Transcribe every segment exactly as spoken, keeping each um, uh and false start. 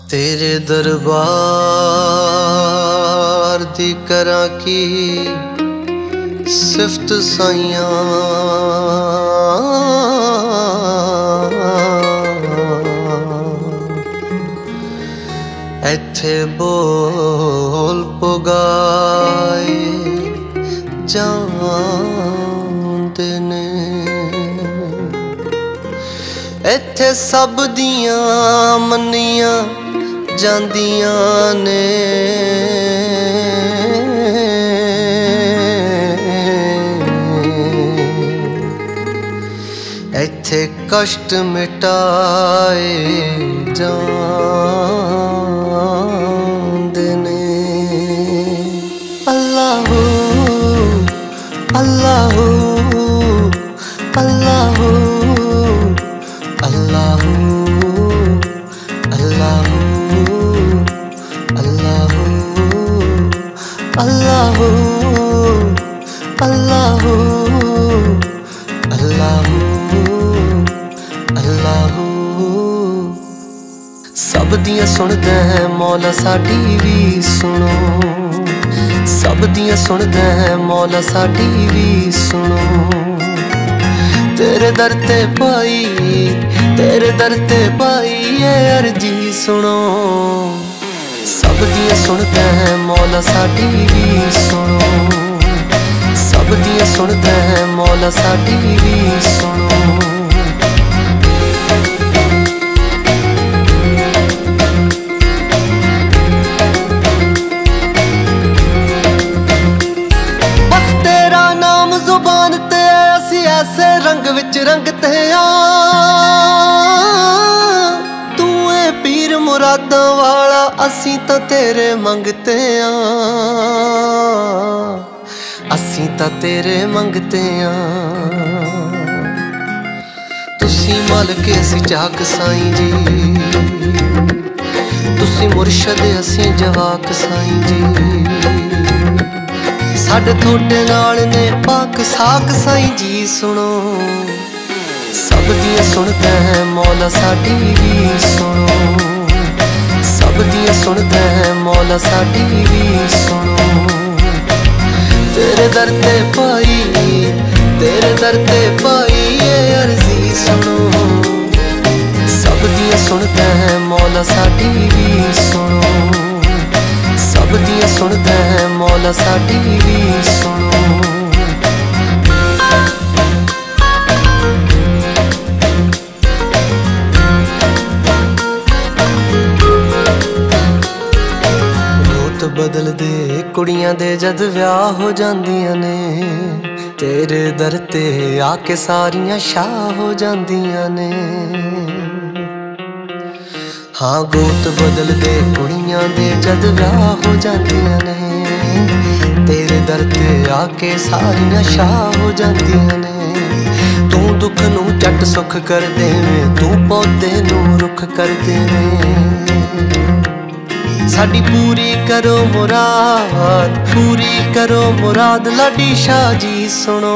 तेरे दरबार दी करा की सिफत साइयां, इत्थे बोल पुगाए जांदे ने, इत्थे सब दियां मन्नियां जांदियां ने। इत्थे कष्ट मिटाए जांदे ने। अल्लाहू अल्लाहू अल्लाहू अल्लाहू अल्लाहू अल्लाहू अल्लाहू अल्लाहू अल्लाहू अल्लाहू। सब दियां सुनदा है मौला साडी भी सुनो, सब दियां सुनदा है मौला साडी भी सुनो। तेरे दर ते पाई तेरे दर ते पाई ये अर्जी सुनो। सब दियां सुनदा है मौला साडी भी सुनो, सब दियां सुनदा है मौला साडी भी सुनो। बस तेरा नाम जुबान ते असी ऐसे रंग विच रंगते आ। तू है पीर मुरादां वाला असी तां तेरे मंगते आ, असी तां तेरे मंगते आ। तुसी मालके असी चाक साईं जी, तुसी मुर्शद असी जवाक साईं जी। साडे थोड़े नाल ने पाक साक साईं जी सुनो। सब दियां सुनदा है मौला साडी भी सुनो, सब दियां सुनदा है मौला साडी भी सुनो। तेरे दर ते पाई तेरे दर ते पाई ये अर्जी सुनो। सब दियां सुनदा है मौला साडी भी सुनो, सब दियां सुनदा है मौला साडी भी सुनो। रूत बदल दे कुड़ियां दे जद व्याह हो जांदियां ने, तेरे दर ते आके सारियां शाह हो जांदियां ने। हाँ गोत बदल दे कुड़ियां दे जद व्याह हो जांदियां ने, तेरे दर ते आके सारियां शाह हो जांदियां ने। तू दुख नू झट सुख कर देवे, तू पौधे नू रुख कर देवे। साडी पूरी करो मुराद पूरी करो मुराद लाडी शाह जी सुनो।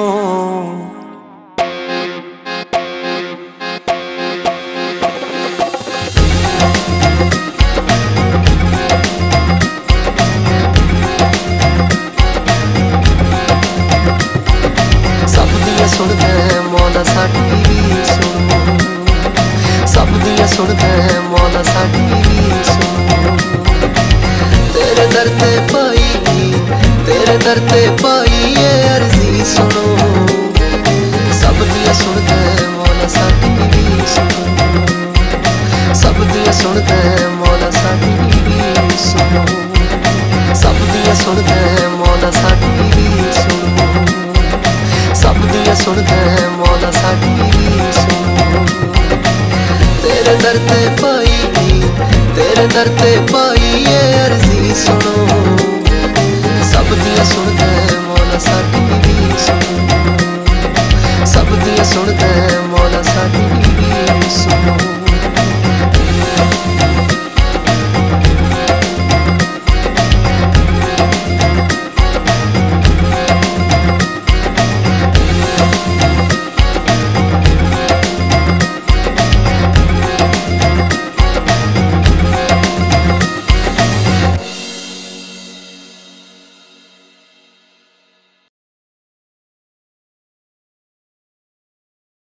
सुनदा है मौला साडी भी सुनो, सब दियां सुनदा है मौला साडी भी सुनो। तेरे दर ते पाई तेरे दर ते पाई ये अर्जी सुनो। सब दियां सुनदा है मौला साडी भी सुनो, सब दियां सुनदा है मौला साडी भी सुनो, सब दियां सुनदा है मौला साडी भी सुनो। सब दियां सुनदा है मौला साडी भी सुनो। तेरे दर ते पाई तेरे दर ते पाई ये अर्जी सुनो। सब दियां सुनदा है मौला साडी